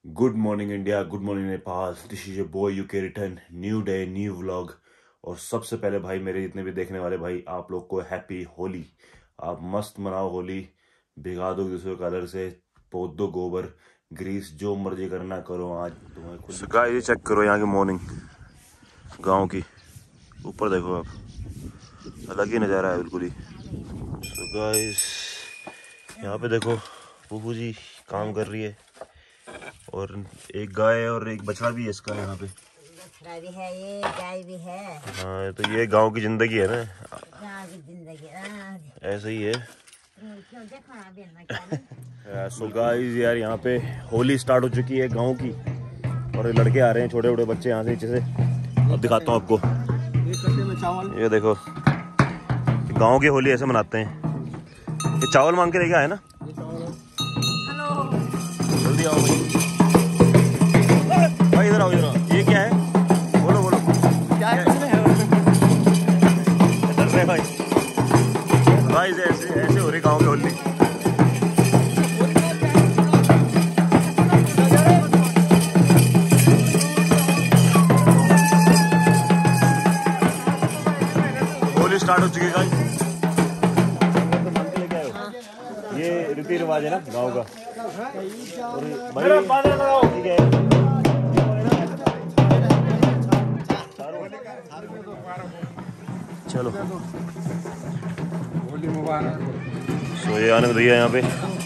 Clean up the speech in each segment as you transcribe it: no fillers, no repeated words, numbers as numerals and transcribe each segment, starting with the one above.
Good morning India, good morning Nepal. This is your boy UK return, new day new vlog. और सबसे पहले भाई मेरे जितने भी देखने वाले भाई, आप लोग को हैप्पी होली। आप मस्त मनाओ होली, भिगा दो दूसरे कलर से, पोत दो गोबर ग्रीस, जो मर्जी करना करो। आज तुम्हें खुद गाइस चेक करो यहाँ की मॉर्निंग गांव की। ऊपर देखो आप, अलग ही नज़ारा है बिल्कुल ही। सो गाइस यहाँ पे देखो बूबू जी काम कर रही है, और एक गाय और एक बछड़ा भी है इसका यहाँ पे। बछड़ा भी है, ये गाय भी है। हाँ तो ये गांव की जिंदगी है ना, गाँव की जिंदगी ऐसे ही है। सो गाइस यार यहाँ पे होली स्टार्ट हो चुकी है गांव की, और लड़के आ रहे हैं छोटे छोटे बच्चे यहाँ से नीचे से। अब दिखाता हूँ आपको, ये देखो गांव की होली ऐसे मनाते हैं। ये चावल मांग के लेके आए ना, जल्दी आओ भाई, इधर आओ इधर आओ। ये क्या है, बोलो बोलो क्या है? डर रहे भाई, गाइस ऐसे ऐसे हो रही गाँव की होली। होली स्टार्ट हो चुकी है गाइस। ये रीति रिवाज है ना गाँव का। और भाई ठीक है, चलो होली मुबारक। सो ये आनंद भैया यहाँ पे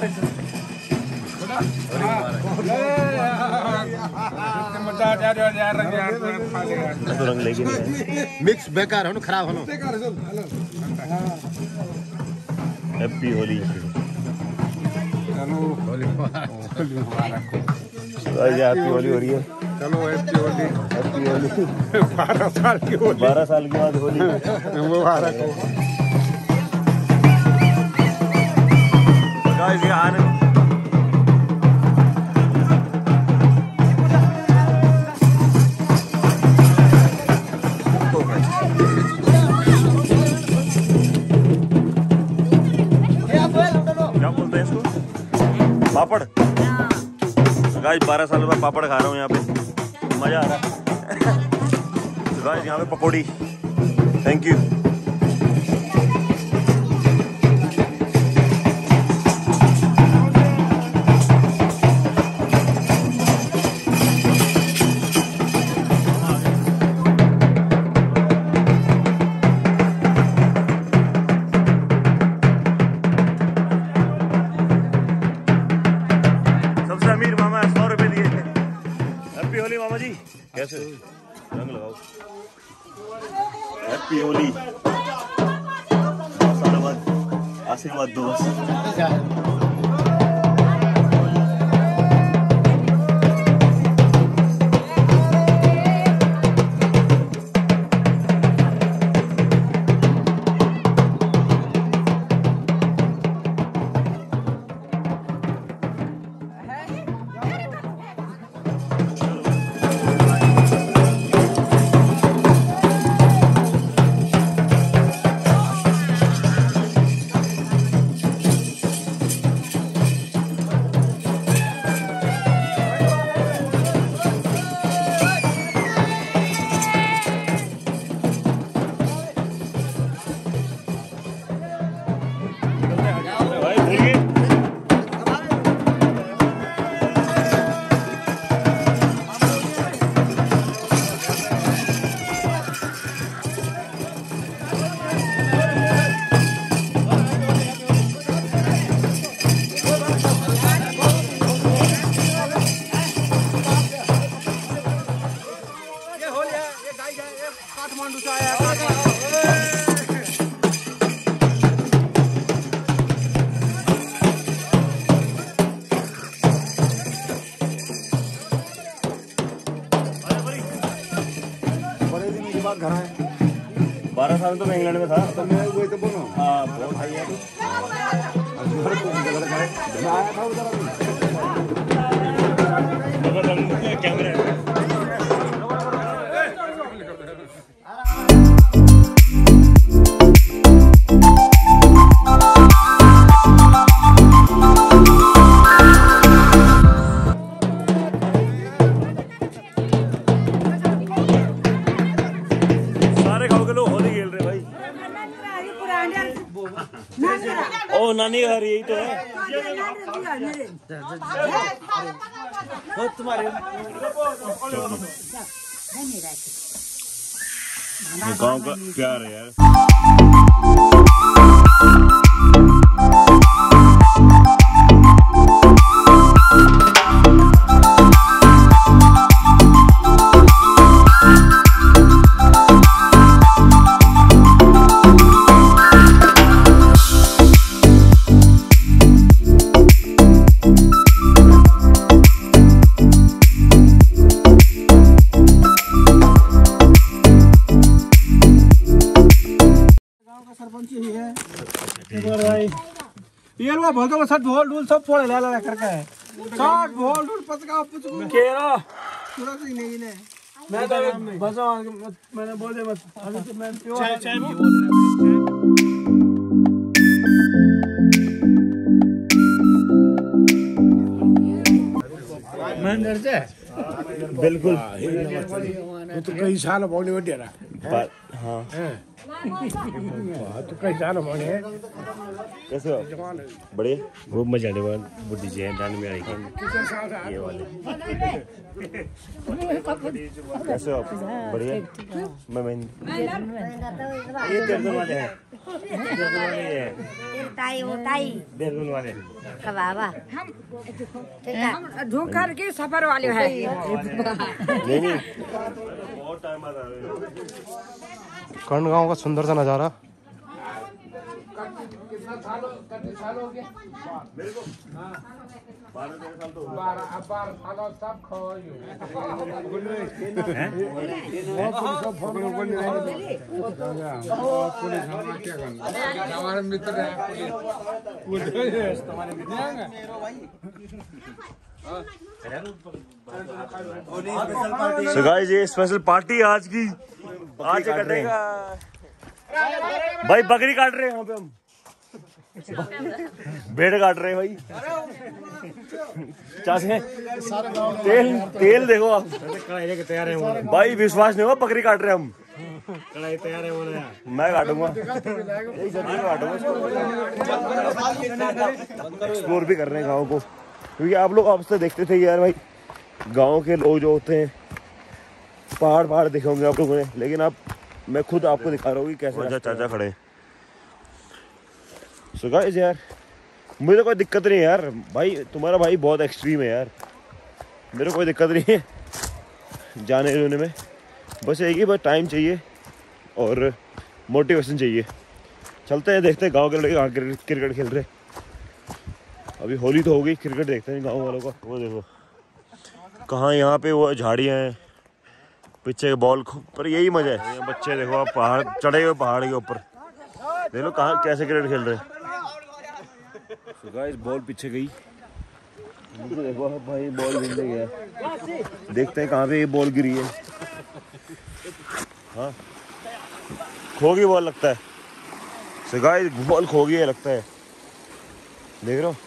तो रंग लेके नहीं मिक्स बेकार हो, खराब हो। हैप्पी होली, हैप्पी होली हो रही है। चलो हैप्पी होली, हैप्पी होली। 12 साल की होली, 12 साल के बाद होली मुबारक हो। गाइस ये आनंद क्या बोलते हैं इसको, पापड़। गाइस 12 साल बाद पापड़ खा रहा हूँ यहाँ पे, मजा आ रहा है। गाइस यहाँ पे पकौड़ी, थैंक यू। सबसे अमीर मामा 100 रुपए दिए। हैप्पी होली मामा जी, कैसे रंग लगाओ। हैप्पी होली, साल बाद आशीर्वाद दो बस। काठमांडू से आया बड़े दिन के बाद घर आए। 12 साल तो मैं इंग्लैंड में था, तो मैं वही तो बोलो। हाँ बहुत भाई है। आया था उधर कैमरा नहीं आ रही, यही तो है तुम्हारे गाँव का प्यार है यार। ये लोग बोलते हैं सब ढोल ढोल सब फोड़ ले ला करके है सब ढोल ढोल पचका पुचकू केरा पूरा से नहीं ने मैं तो बसा मैंने बोल दिया मत अभी तो मैं डर से बिल्कुल तो कई साल बोलने में डेरा हाँ तो कई साल बोले कैसे हो? बढ़िया, वो मजा आने वाला बुद्धि जी जान में आई ये वाले कैसे हो आप? बढ़िया। मैं ये देहरादून वाले हैं ताई वो ताई देहरादून वाले कबाबा हम धोकर के सफर वाले हैं। नहीं बहुत टाइम बाद आ रहे हो। कर्ण गांव का सुंदर सा नजारा। हमारे मित्र है So guys, ये स्पेशल पार्टी आज की आज कटेगा भाई। बकरी काट रहे हैं यहाँ पे हम, भेड़ काट रहे हैं भाई। चाचे तेल देखो आप कढ़ाई लेके तैयार है भाई, विश्वास नहीं होगा बकरी काट रहे हैं हम। कढ़ाई तैयार है बोले मैं काटूंगा, एक्सप्लोर भी कर रहे हैं गाँव को, क्योंकि आप लोग आपसे देखते थे यार भाई गांव के लोग जो होते हैं पहाड़ देखे होंगे आप लोगों ने, लेकिन अब मैं खुद आपको दिखा रहा हूँ कि कैसे चाचा खड़े। सो गाइस यार मुझे कोई दिक्कत नहीं है यार भाई, तुम्हारा भाई बहुत एक्सट्रीम है यार, मेरे कोई दिक्कत नहीं है जाने जोने में, बस एक ही बस टाइम चाहिए और मोटिवेशन चाहिए। चलते हैं देखते हैं गाँव के लड़के क्रिकेट खेल रहे। अभी होली तो हो गई, क्रिकेट देखते हैं गाँव वालों का। वो देखो कहाँ यहाँ पे वो झाड़ियाँ हैं, पीछे बॉल पर यही मजा है। ये बच्चे देखो आप पहाड़ चढ़े हुए, पहाड़ के ऊपर देख लो कहाँ कैसे क्रिकेट खेल रहे हैं। So guys, बॉल पीछे गई, मुझे देखो भाई बॉल गिरने गया, देखते हैं कहाँ पे ये बॉल गिरी है। हाँ खो गई बॉल लगता है। So guys, बॉल खो गई है लगता है, देख रहे हो।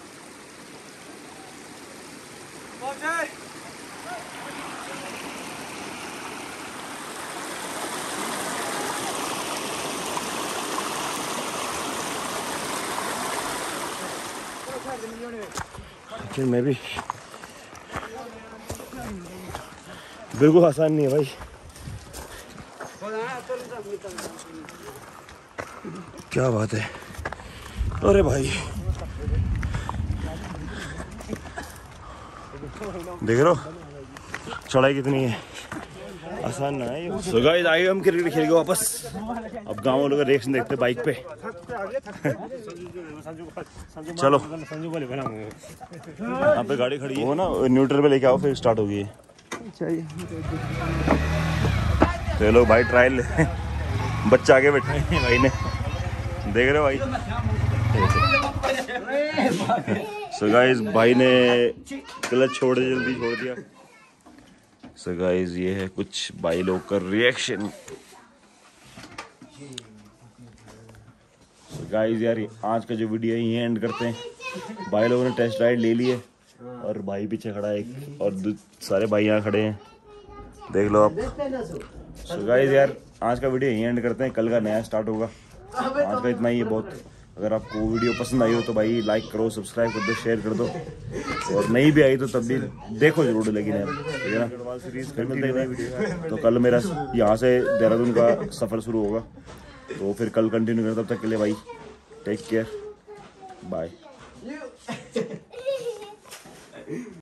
लेकिन मैं भी बिल्कुल आसान नहीं है भाई। क्या बात है, अरे भाई देख रहे हो चढ़ाई कितनी है, आसान ना है ये। सो गाइस आइए हम क्रिकेट खेल के वापस। अब गाँव वालों का रिएक्शन देखते बाइक पे। चलो यहाँ पे गाड़ी खड़ी है, वो ना न्यूट्रल पे लेके आओ फिर स्टार्ट होगी। चलो भाई ट्रायल बच्चा आगे बैठे हैं भाई ने, देख रहे हो भाई। सो गाइस भाई ने क्लच छोड़ दिया, जल्दी छोड़ दिया। सो गाइस ये है कुछ भाई लोग का रिएक्शन। सो गाइस यार आज का जो वीडियो है यहीं एंड करते हैं। भाई लोगों ने टेस्ट राइड ले लिए और भाई पीछे खड़ा है एक, और सारे भाई यहाँ खड़े हैं, देख लो आप। सो गाइस यार आज का वीडियो यहीं एंड करते हैं, कल का नया स्टार्ट होगा। आज का इतना ही है बहुत। अगर आपको वीडियो पसंद आई हो तो भाई लाइक करो, सब्सक्राइब कर दो, शेयर कर दो, और नहीं भी आई तो तब भी देखो जरूर, लेकिन यार ठीक है ना। सीरीज फिर मिलते हैं नई वीडियो। तो कल मेरा यहाँ से देहरादून का सफ़र शुरू होगा, तो फिर कल कंटिन्यू करें। तब तक के लिए भाई टेक केयर, बाय।